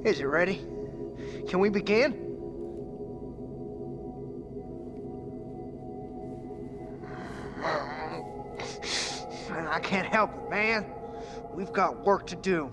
Is it ready? Can we begin? I can't help it, man. We've got work to do.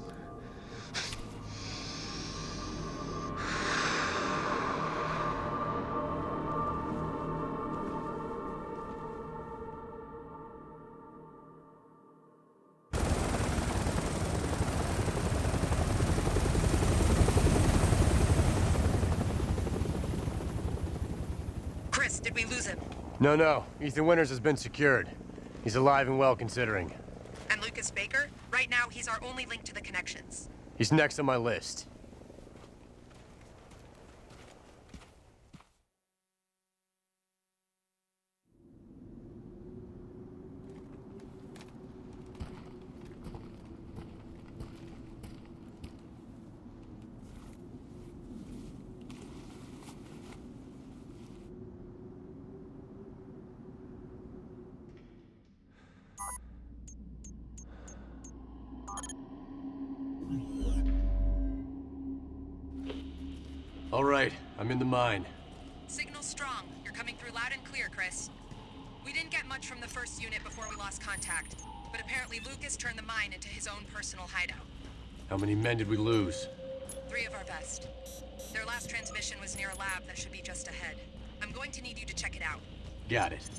Chris, did we lose him? No. Ethan Winters has been secured. He's alive and well, considering. And Lucas Baker? Right now, he's our only link to the connections. He's next on my list. All right, I'm in the mine. Signal strong. You're coming through loud and clear, Chris. We didn't get much from the first unit before we lost contact, but apparently Lucas turned the mine into his own personal hideout. How many men did we lose? 3 of our best. Their last transmission was near a lab that should be just ahead. I'm going to need you to check it out. Got it.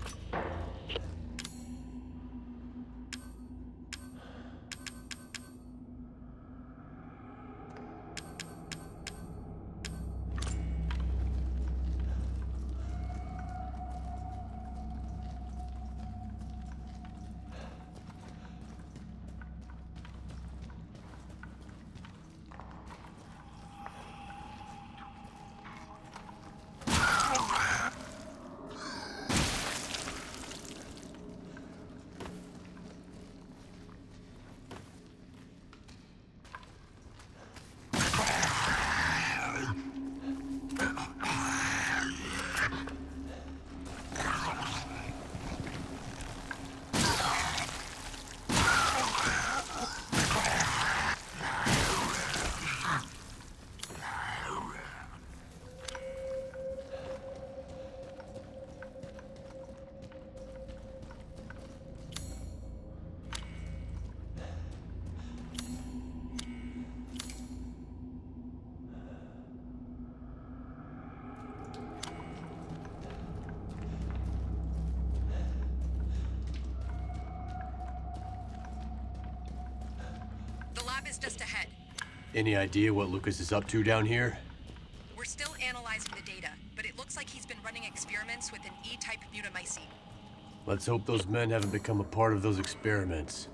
Is just ahead. Any idea what Lucas is up to down here? We're still analyzing the data, but it looks like he's been running experiments with an E-type mutamycete. Let's hope those men haven't become a part of those experiments.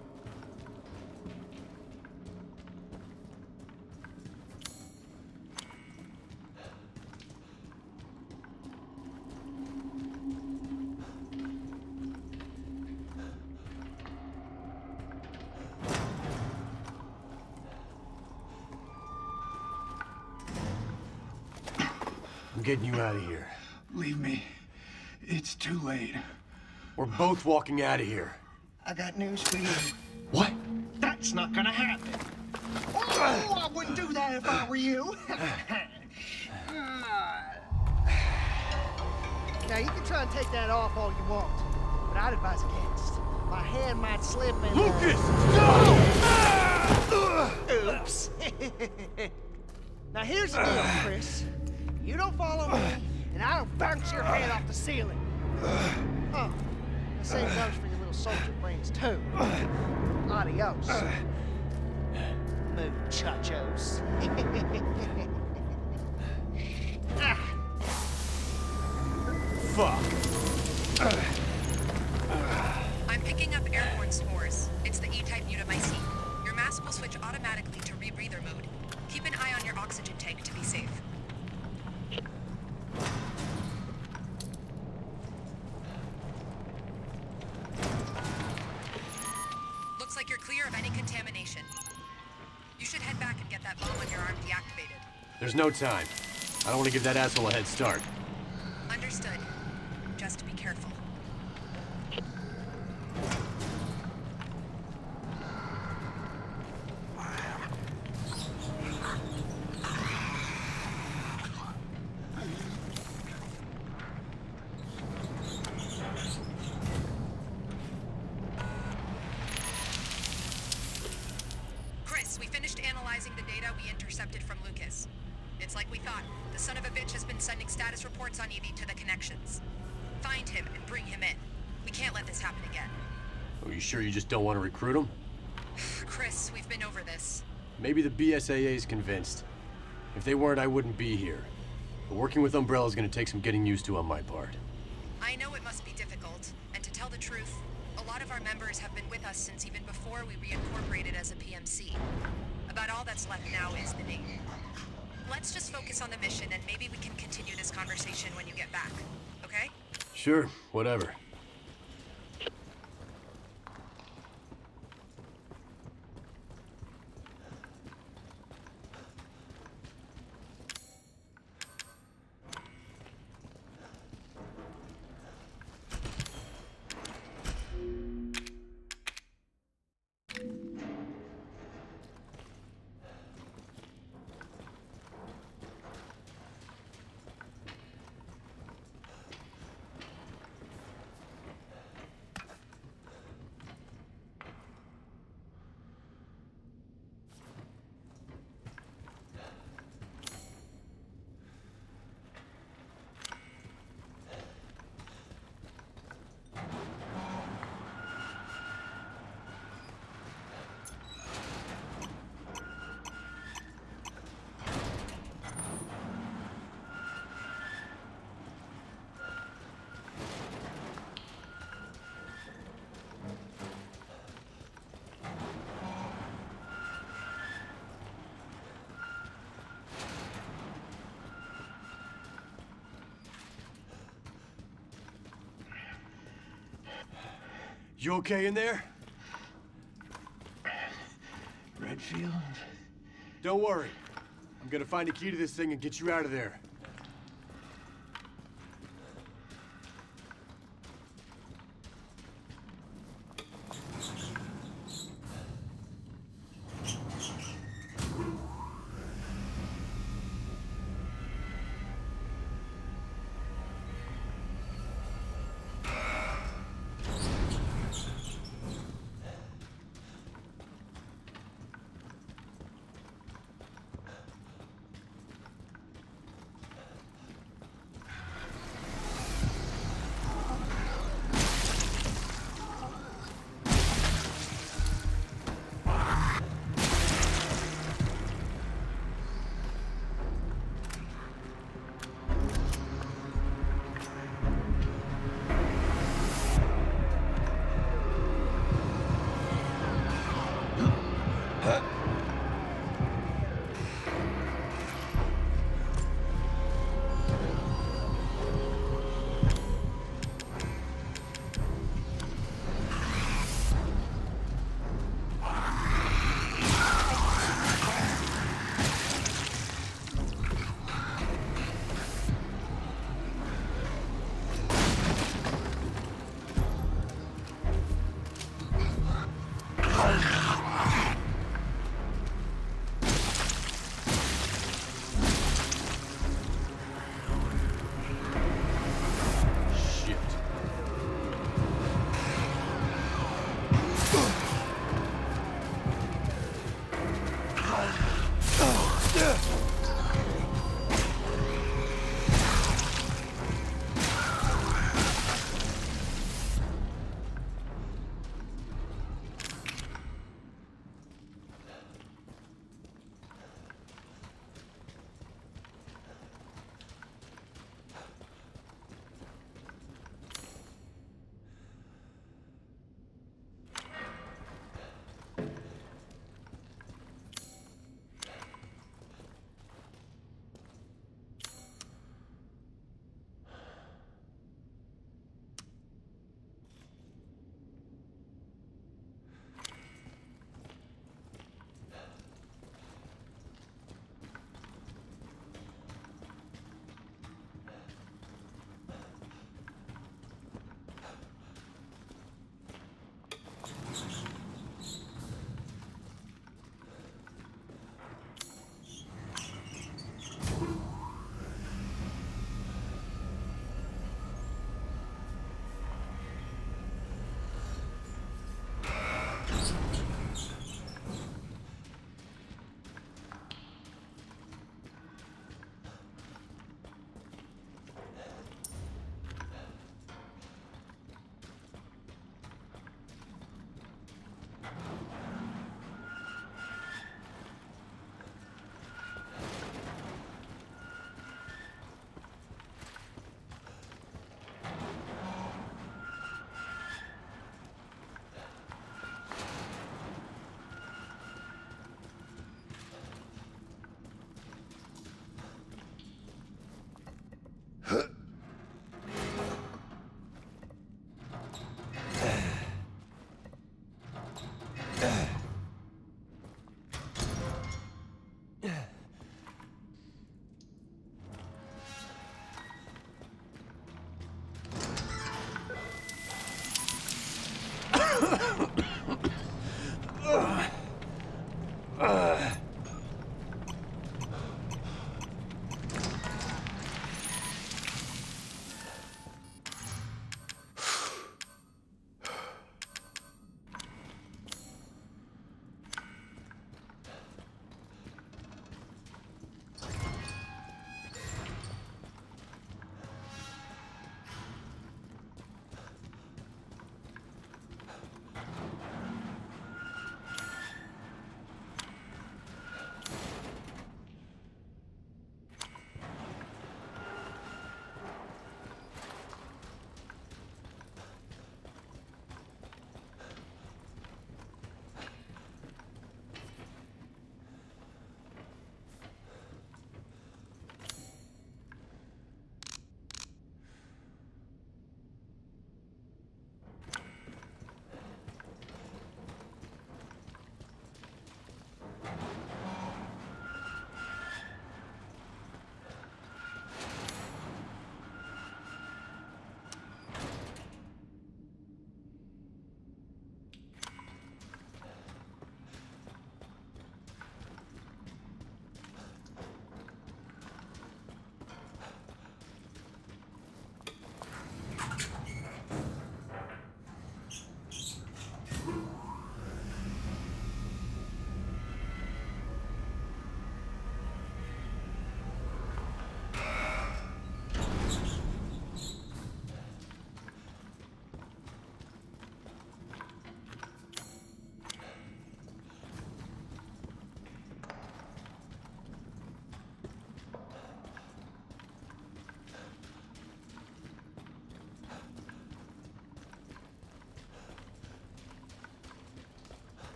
I'm getting you out of here. Leave me. It's too late. We're both walking out of here. I got news for you. What? That's not gonna happen. Oh, I wouldn't do that if I were you. Now, you can try and take that off all you want, but I'd advise against. My hand might slip and... Lucas! No! Oops. Now, here's the deal, Chris. You don't follow me, and I don't bounce your head off the ceiling. Oh, the same goes for your little soldier brains, too. Adios. Muchachos. Fuck. I'm picking up airborne spores. It's the E-type mutamycete. Your mask will switch automatically to rebreather mode. Keep an eye on your oxygen tank to be safe. Looks like you're clear of any contamination. You should head back and get that bomb on your arm deactivated. There's no time. I don't want to give that asshole a head start. Understood. Just be careful. reports on Evie to the connections. Find him and bring him in. We can't let this happen again. Are you sure you just don't want to recruit him? Chris, we've been over this. Maybe the BSAA's convinced. If they weren't, I wouldn't be here. But working with Umbrella is going to take some getting used to on my part. I know it must be difficult, and to tell the truth, a lot of our members have been with us since even before we reincorporated as a PMC. About all that's left now is the name. Let's just focus on the mission, and maybe we can continue this conversation when you get back, okay? Sure, whatever. You okay in there? Redfield? Don't worry. I'm gonna find a key to this thing and get you out of there.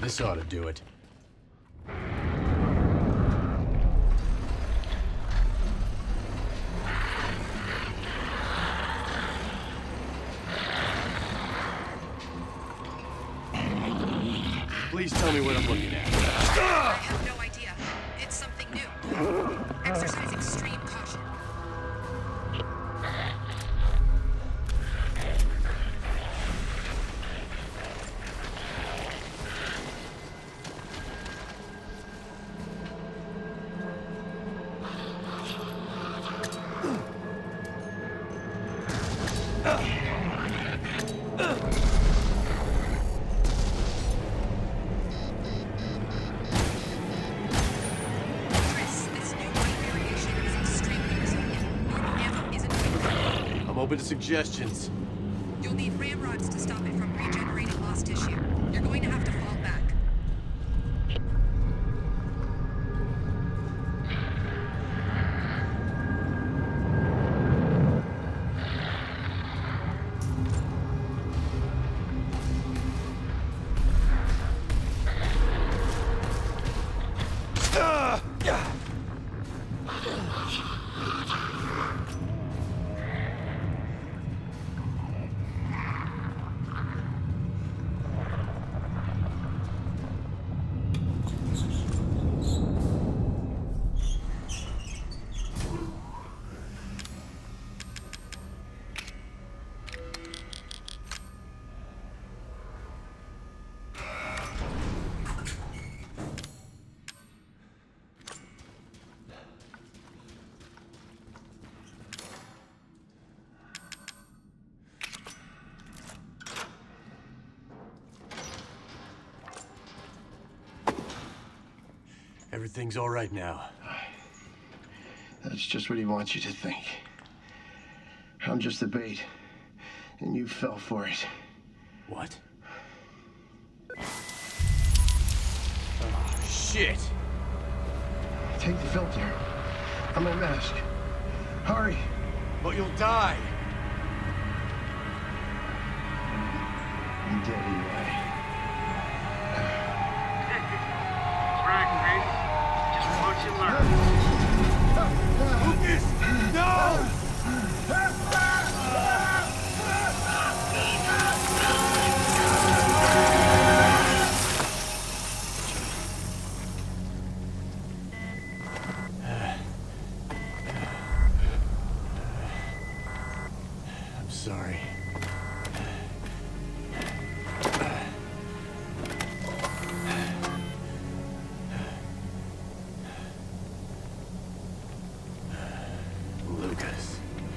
This ought to do it. Please tell me what I'm looking at. I have no idea. It's something new. Exercise extreme caution. Open to suggestions. You'll need ramrods to stop it from regenerating lost tissue. You're going to have to fall back. Everything's all right now. That's just what he wants you to think. I'm just the bait, and you fell for it. What? Oh, shit! Take the filter. On my mask. Hurry! But you'll die! I'm dead anyway. Just watch and learn. Lucas! No! I'm sorry. Lucas.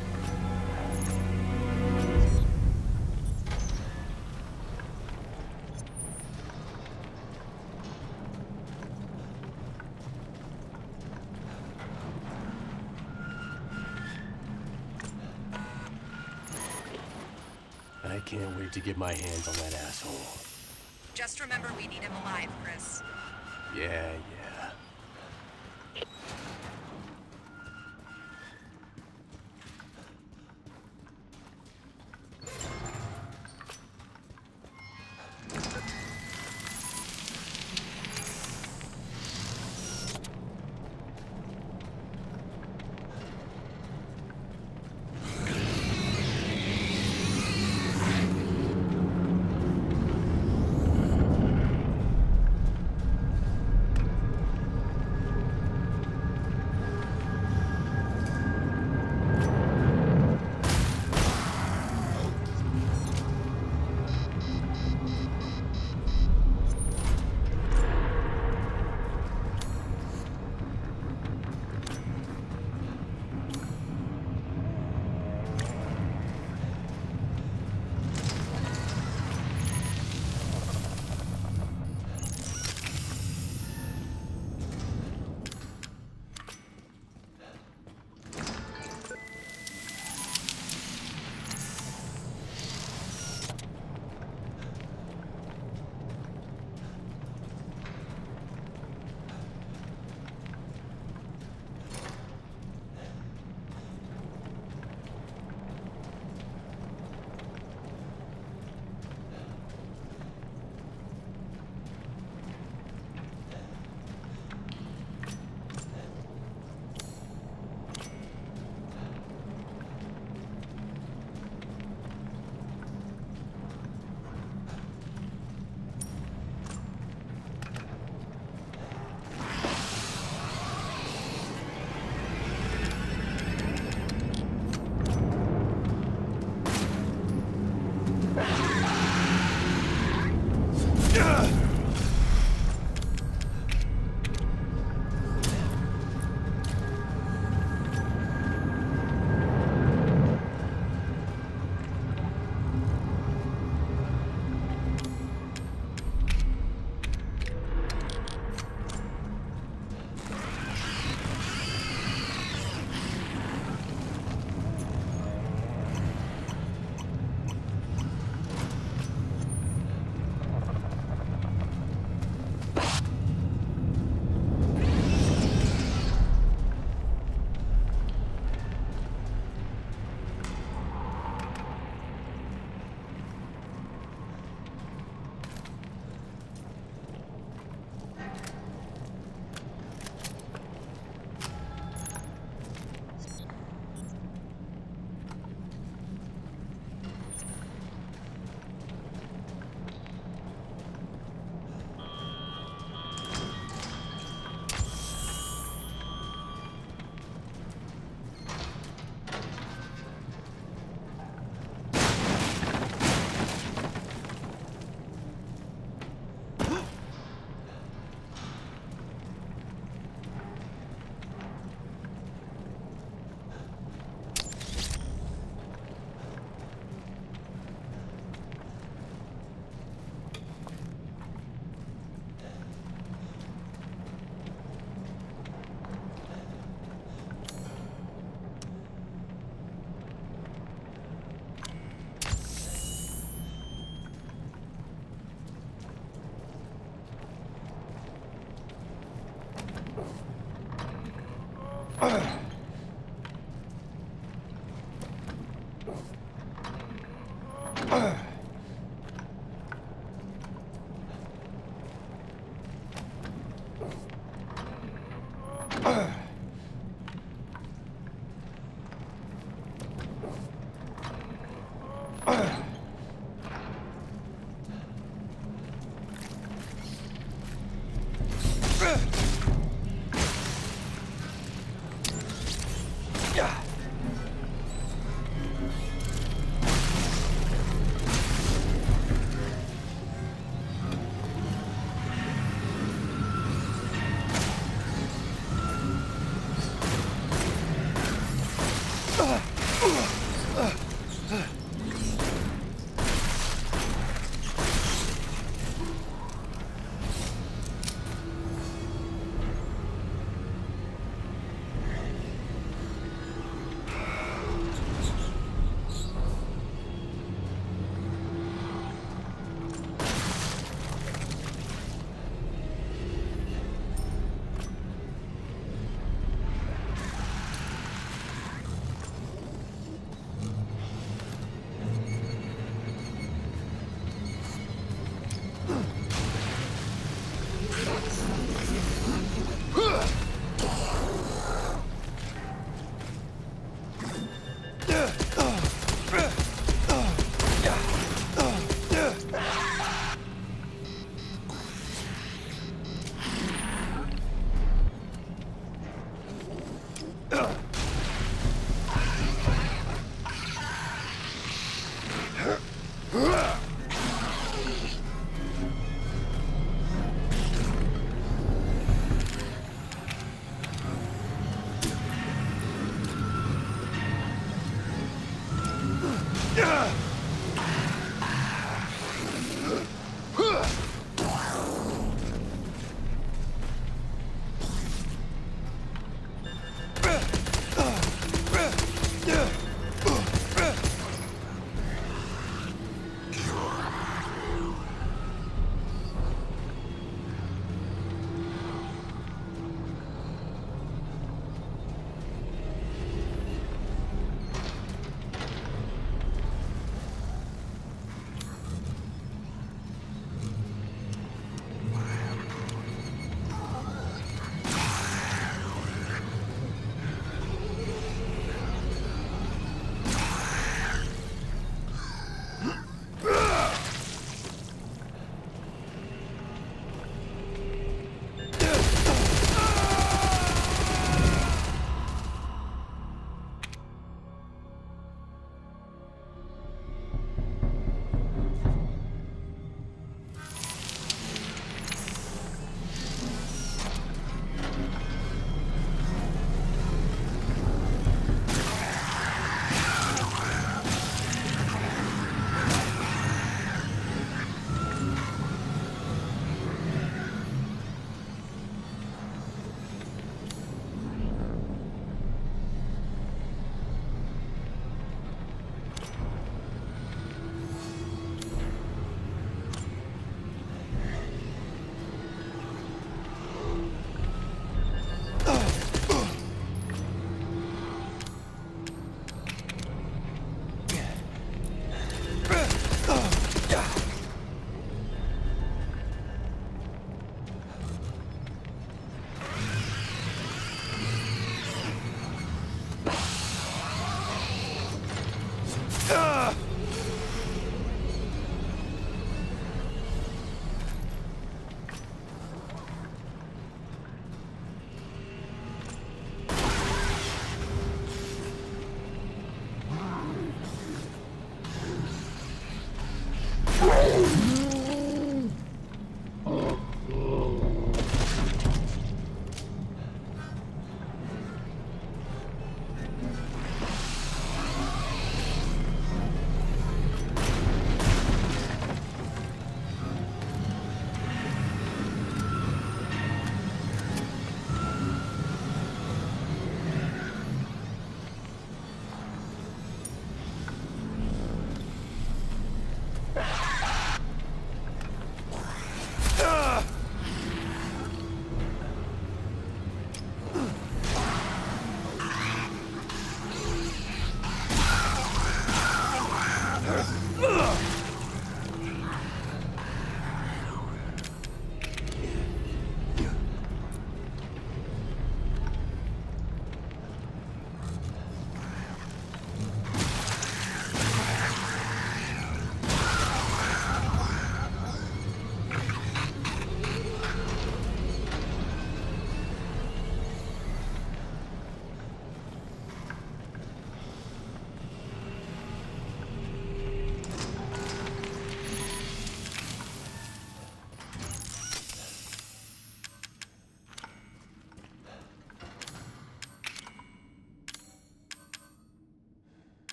I can't wait to get my hands on that asshole. Just remember we need him alive, Chris. Yeah.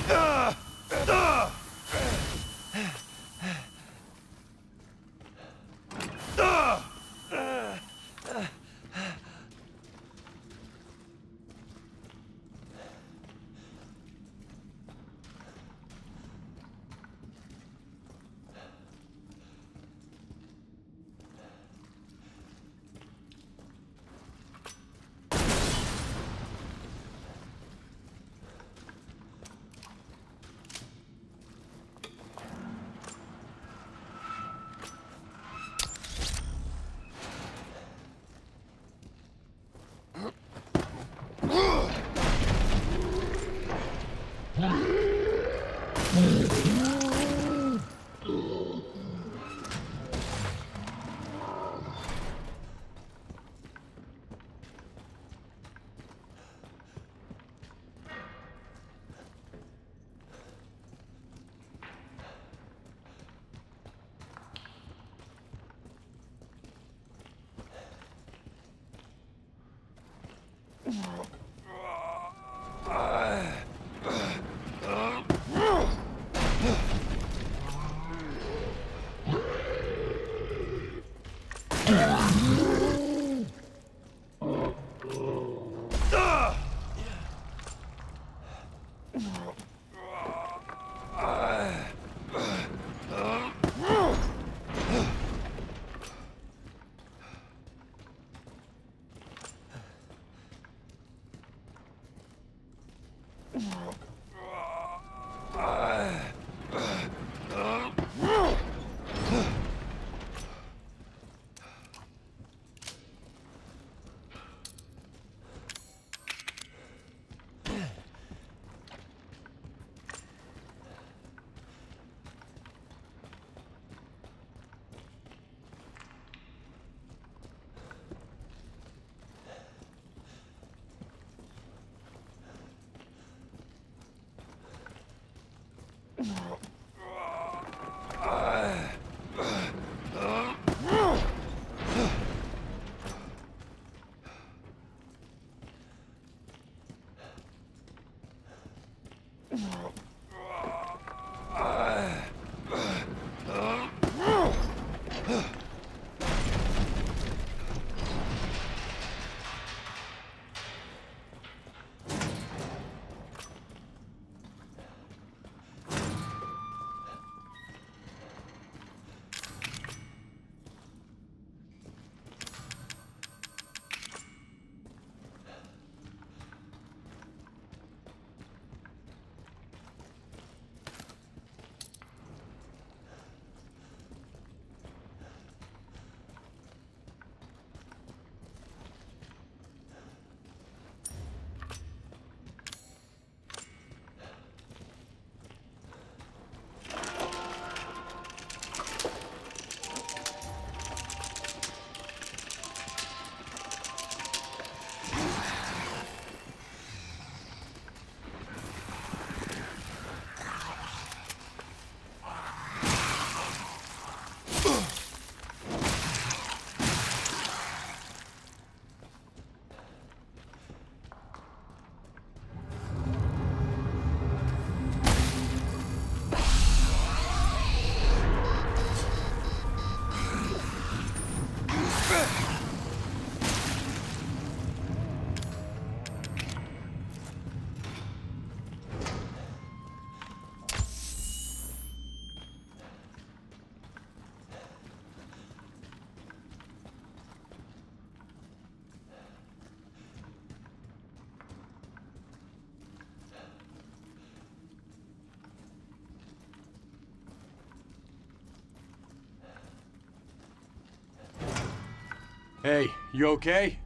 Hey, you okay?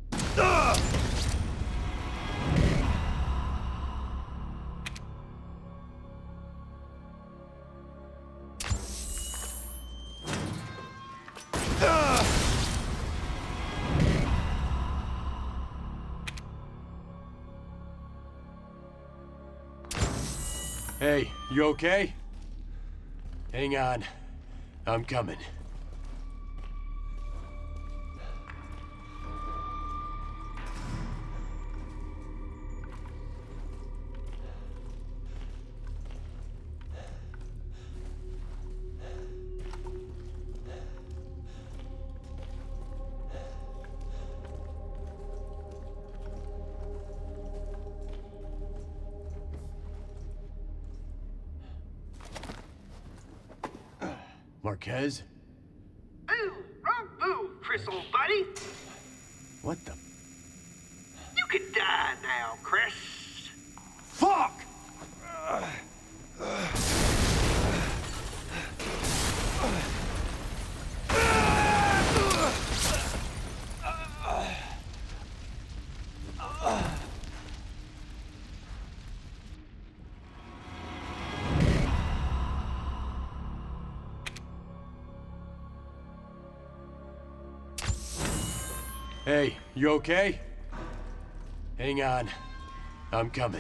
Hey, you okay? Hang on. I'm coming. Marquez? Boo! Wrong move, Chris, old buddy. What the? You could die now, Chris. Fuck! Hey, you okay? Hang on. I'm coming.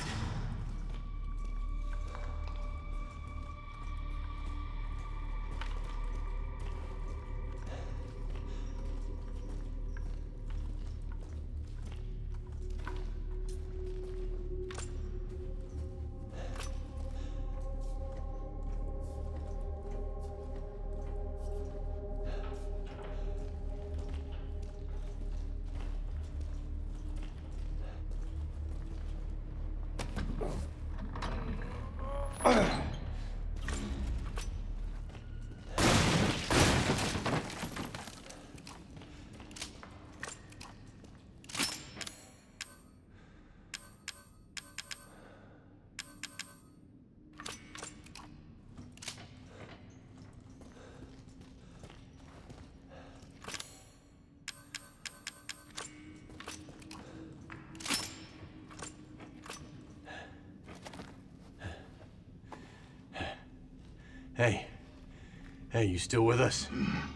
Hey. Hey, you still with us?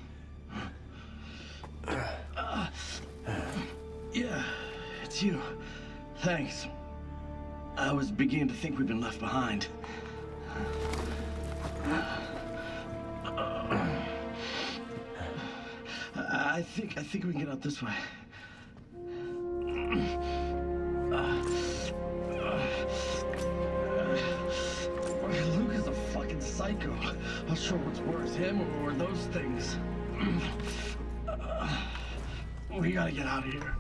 Yeah, it's you. Thanks. I was beginning to think we'd been left behind. I think we can get out this way. Luke is a fucking psycho. Not sure what's worse, him or those things. We gotta get out of here.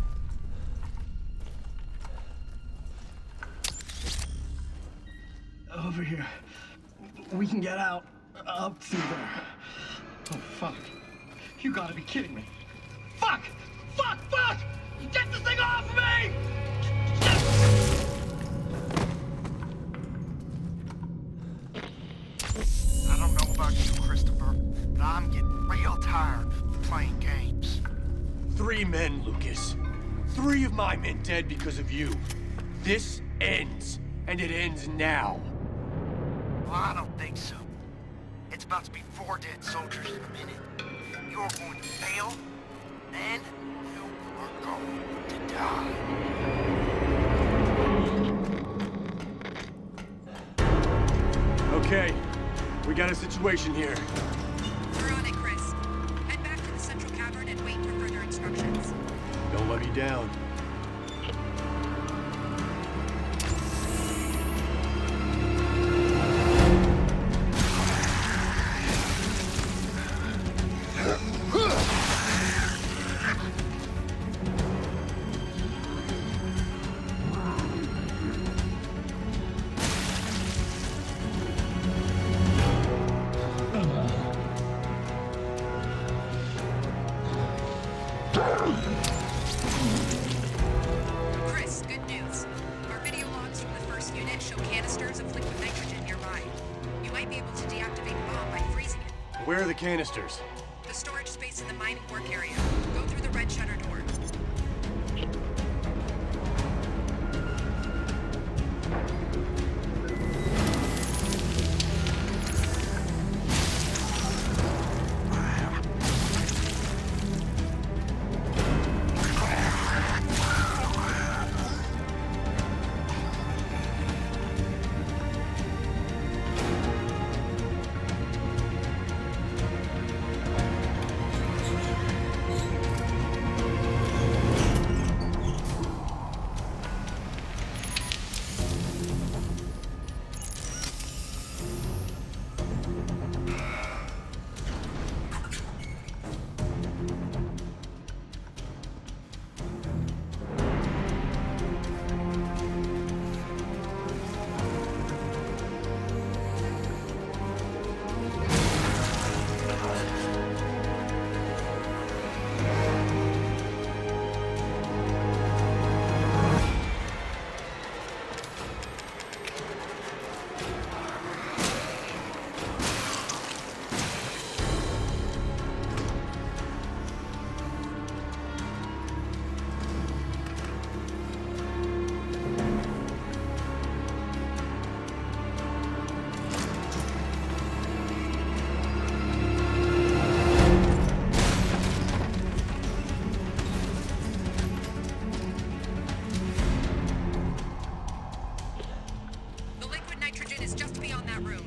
Over here. We can get out. Up through there. Oh, fuck. You gotta be kidding me. Fuck! Fuck! Fuck! Get this thing off of me! I don't know about you, Christopher, but I'm getting real tired of playing games. 3 men, Lucas. 3 of my men dead because of you. This ends, and it ends now. Well, I don't think so. It's about to be 4 dead soldiers in a minute. You're going to fail, and you are going to die. Okay, we got a situation here. We're on it, Chris. Head back to the central cavern and wait for further instructions. Don't let me down. Chris, good news. Our video logs from the first unit show canisters of liquid nitrogen nearby. You might be able to deactivate the bomb by freezing it. Where are the canisters? The storage space in the mining work area. Go through the red shutter door. that room.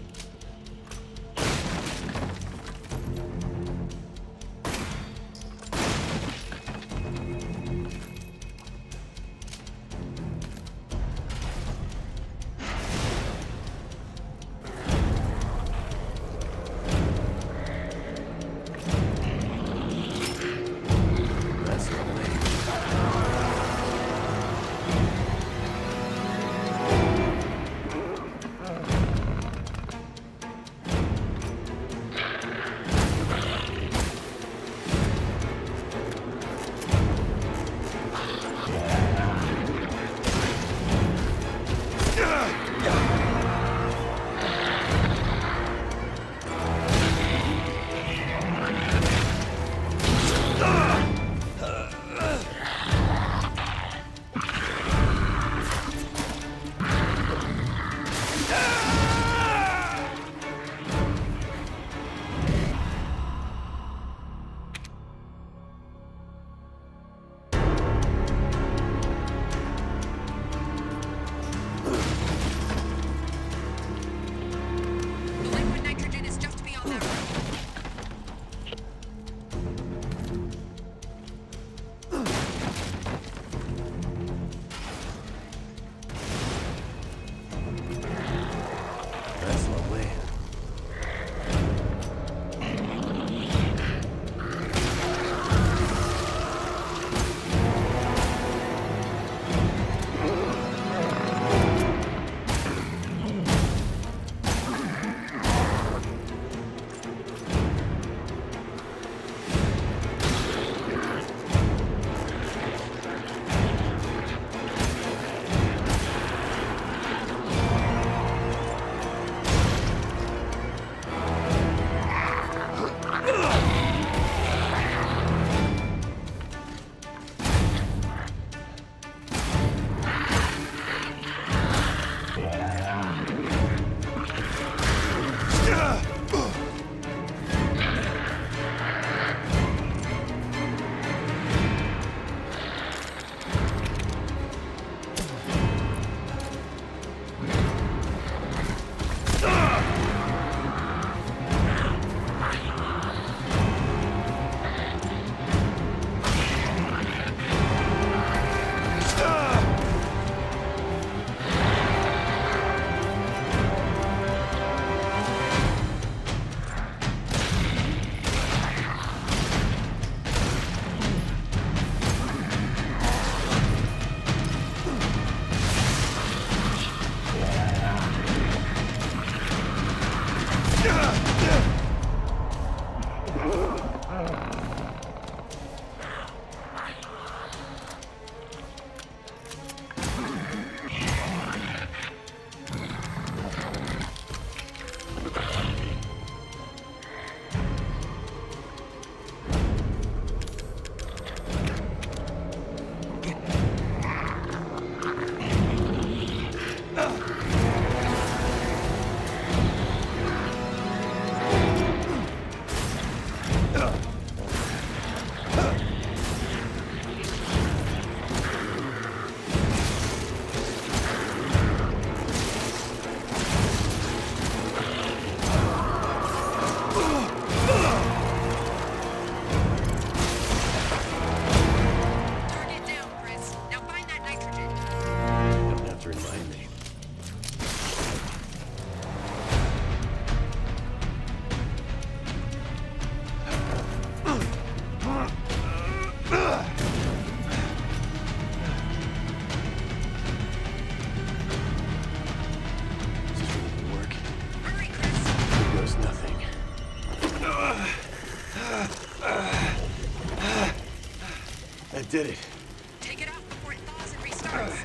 That did it. Take it off before it thaws and restarts.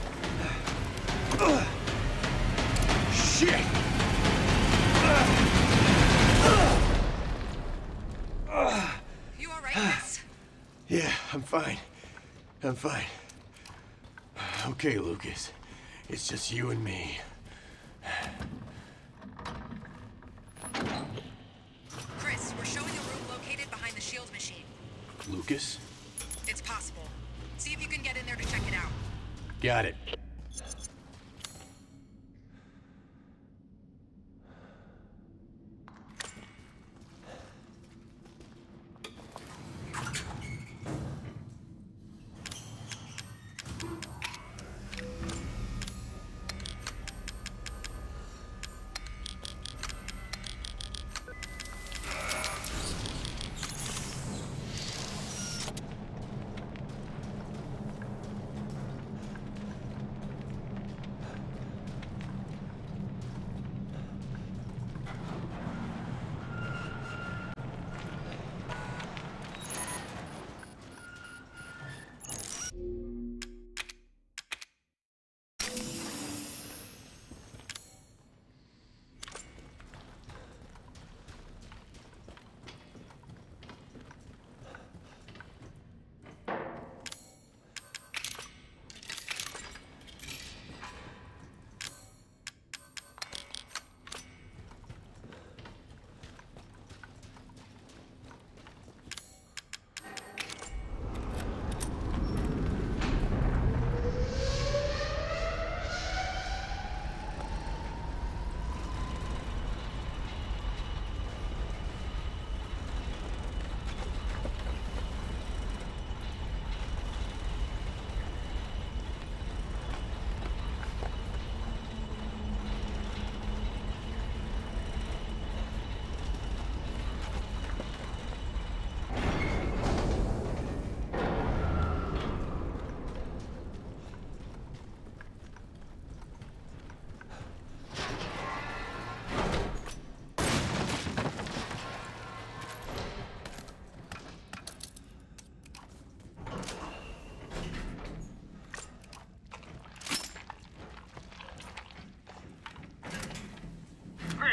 Shit! You all right, Chris? Yeah, I'm fine. I'm fine. Okay, Lucas. It's just you and me. Chris, we're showing a room located behind the shield machine. Lucas? It's possible. See if you can get in there to check it out. Got it.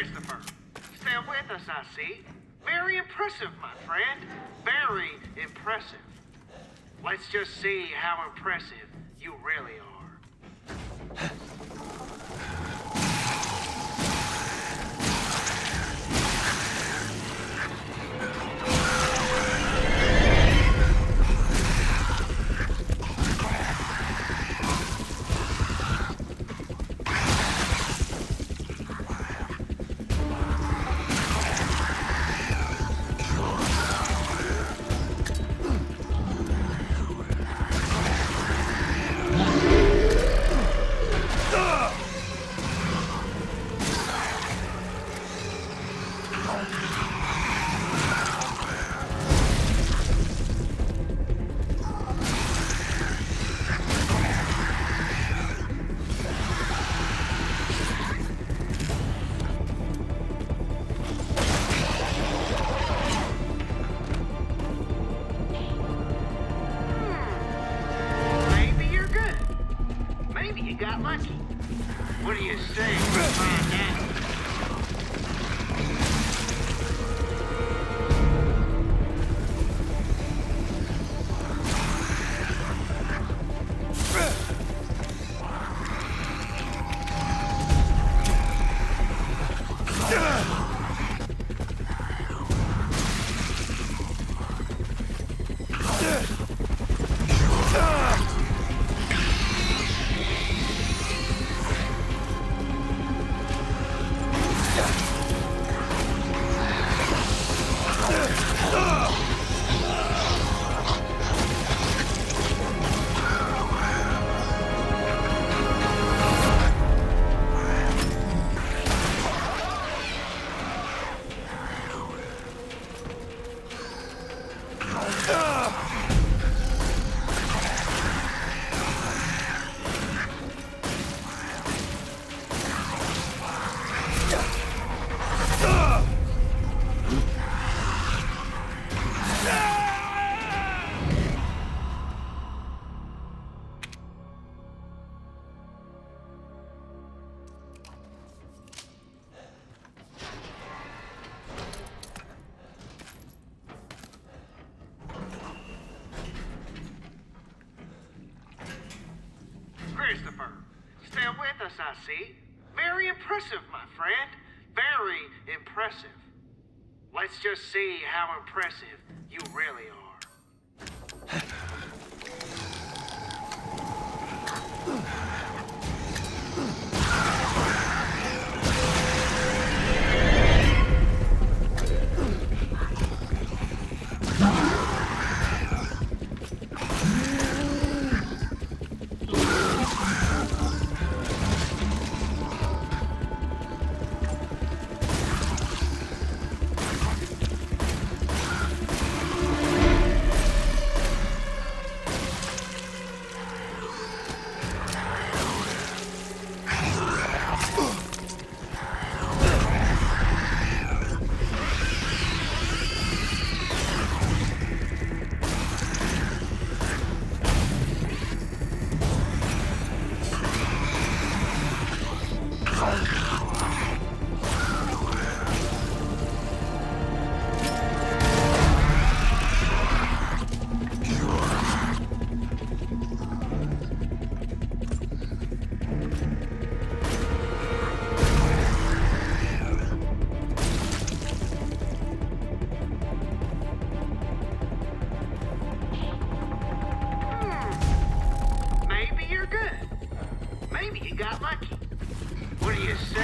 Christopher, still with us, I see. Very impressive, my friend. Very impressive. Let's just see how impressive you really are. What do you say we find out? Christopher, still with us, I see. Very impressive, my friend. Very impressive. Let's just see how impressive you really are. Maybe you got lucky. What do you say?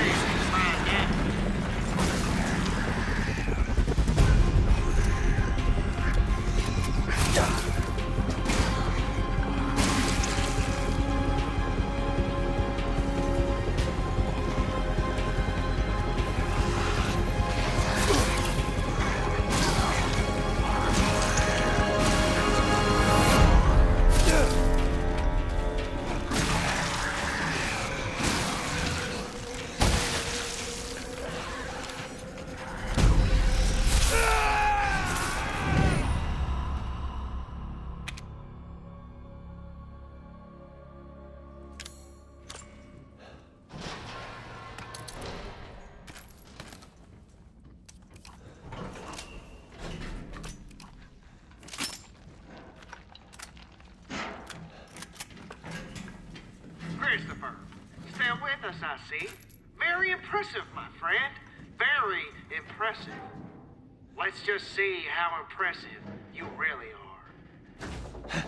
us, I see. Very impressive, my friend. Very impressive. Let's just see how impressive you really are.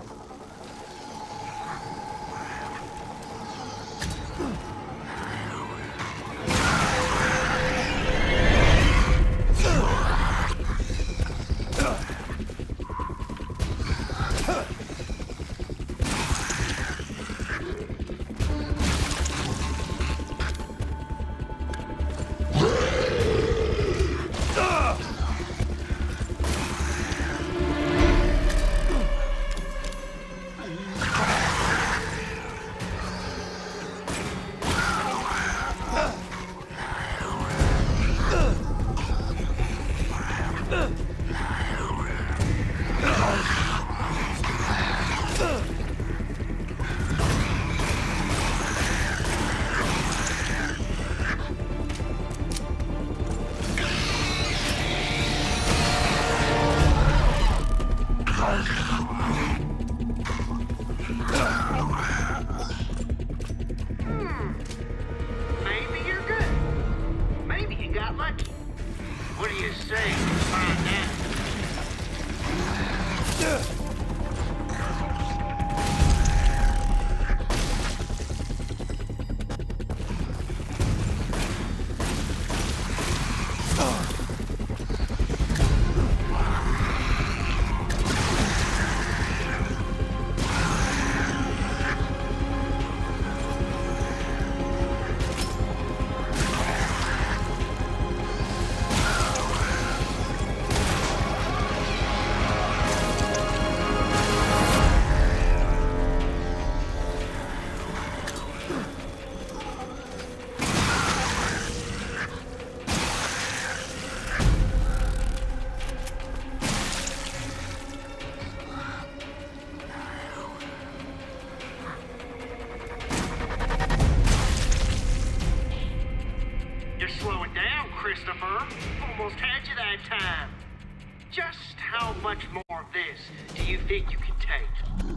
Maybe you're good. Maybe you got lucky. What do you say we find out? You're slowing down, Christopher. Almost had you that time. Just how much more of this do you think you can take?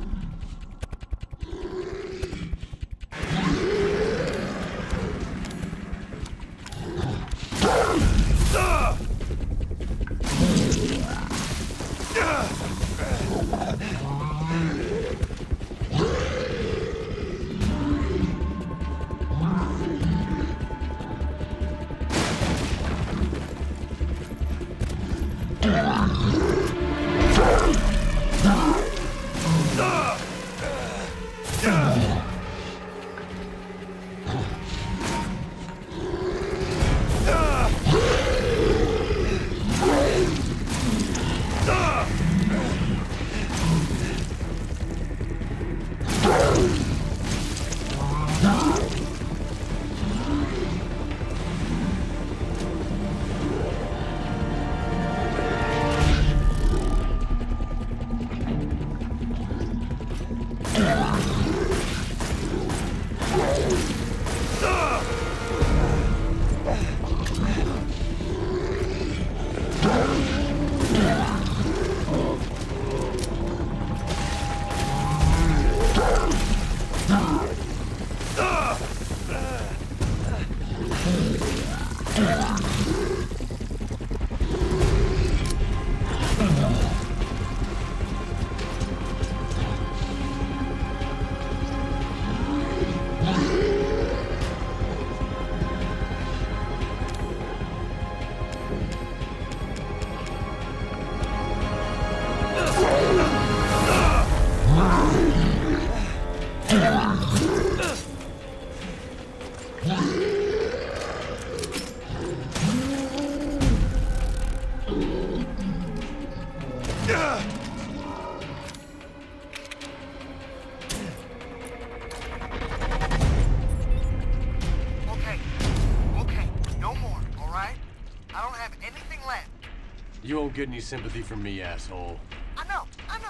You won't get any sympathy from me, asshole. I know.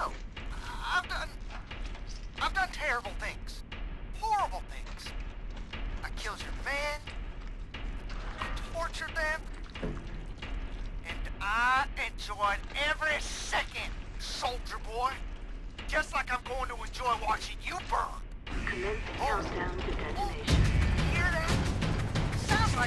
I've done terrible things. Horrible things. I killed your man. I tortured them. And I enjoyed every second, soldier boy. Just like I'm going to enjoy watching you burn. Commence countdown to detonation. Hear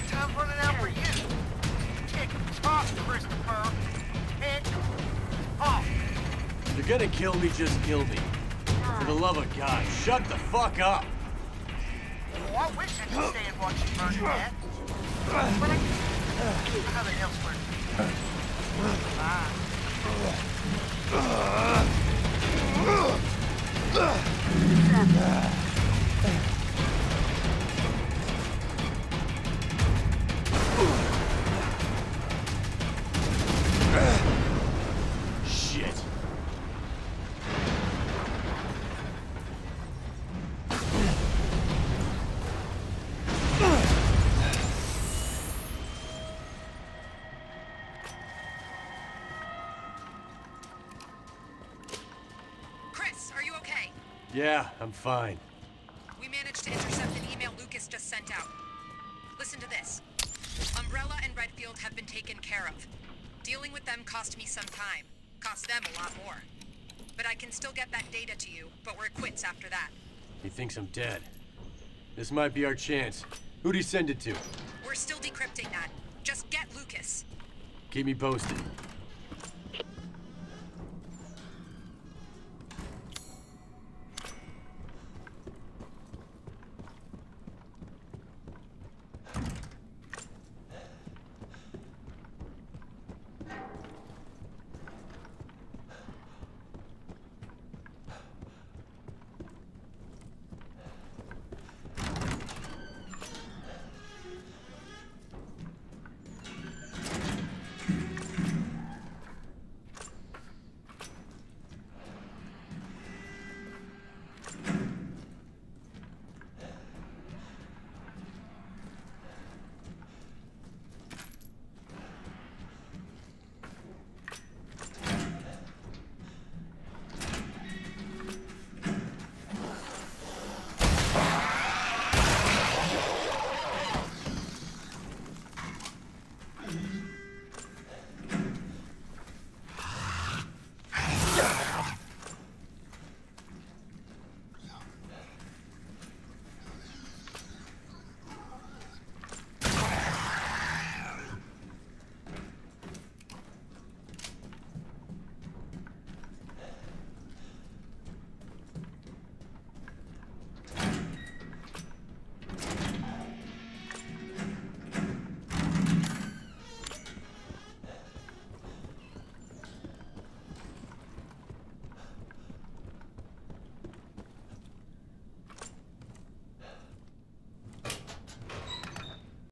time's running out for you. Tick tock, Christopher. Tick tock. You're gonna kill me, just kill me. For the love of God, shut the fuck up! Oh, I wish I could stay and watch you burn to death. But I have it elsewhere. Shit. Chris, are you okay? Yeah, I'm fine. We managed to intercept an email Lucas just sent out. Listen to this. Umbrella and Redfield have been taken care of. Dealing with them cost me some time. Cost them a lot more. But I can still get that data to you, but we're quits after that. He thinks I'm dead. This might be our chance. Who'd he send it to? We're still decrypting that. Just get Lucas. Keep me posted.